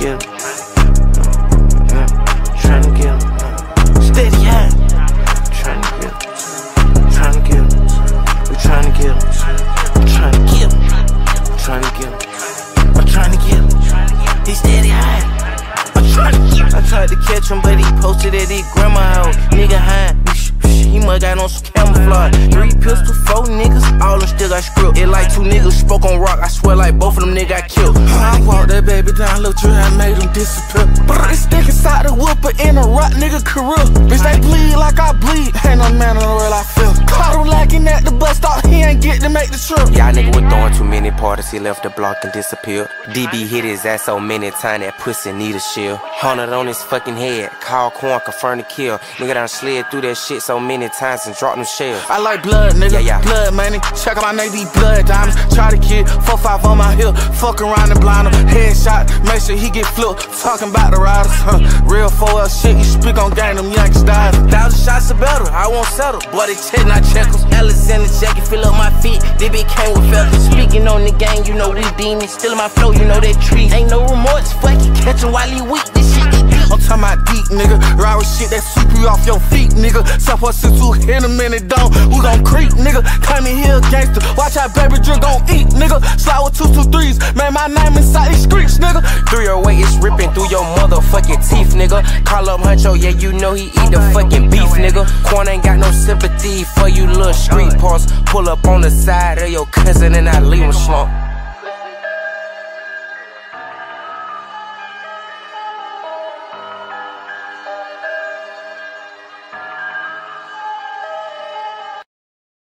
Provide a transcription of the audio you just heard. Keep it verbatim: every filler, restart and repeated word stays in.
get him. Uh, trying to get him. Uh, steady hand. Trying to get him. Trying to get him. We trying to get him. Trying to get him. Trying to get him. I'm trying to get him. He steady hand. I'm trying to get him. I tried to catch him, but he posted at his grandma house. Nigga hand. He must got on some camouflage. Three pistols, four niggas, all them still got script. It like two niggas spoke on rock, I swear like both of them niggas got killed. I walked that baby down, looked through, I made him disappear. But they stick inside the whooper in a rock nigga career. Bitch, they bleed like I bleed, ain't no man in the world I feel. Caught him lacking at the bus stop, he ain't get to make the trip. Y'all nigga was throwing too many parties, he left the block and disappeared. D B hit his ass so many times that pussy need a shield. Hundred on his fucking head, call Quan, confirm the kill. Nigga done slid through that shit so many times and dropped them shells. I like blood, nigga, yeah, yeah. Blood money. Check out my name, these blood diamonds. Try to kid, four five on my hip. Fuck around and blind him. Headshot, make sure he get flipped. Talking about the riders, huh? Real four L shit, you speak on gang, them Yankee styles. Thousand shots are better, I won't settle. Boy, they check, not checkers. Alice in the jacket, fill up my feet. They been came with feathers. Speaking on the gang, you know we demons. Still in my flow, you know that tree. Ain't no remorse, fuck it, catch him while he weak. This shit get deep. I'm talking about deep, nigga. Ride with shit that sweep you off your feet, nigga. Supposed to hit a minute, don't. We gon' creep, nigga. Come in here, gangster. Watch how baby drill gon' eat, nigga. Slide with two two threes. Man, my name inside these streets, nigga. three oh eight is ripping through your motherfucking teeth, nigga. Call up Huncho, yeah, you know he eat the fucking beef, nigga. Quan ain't got no sympathy for you little street parts. Pull up on the side of your cousin and I leave him slump.